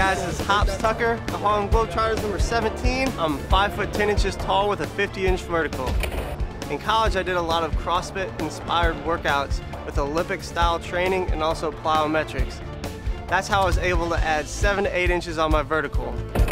guys, this is Hops Tucker, the Harlem Globetrotters number 17. I'm 5 foot 10 inches tall with a 50-inch vertical. In college, I did a lot of CrossFit-inspired workouts with Olympic-style training and also plyometrics. That's how I was able to add 7 to 8 inches on my vertical.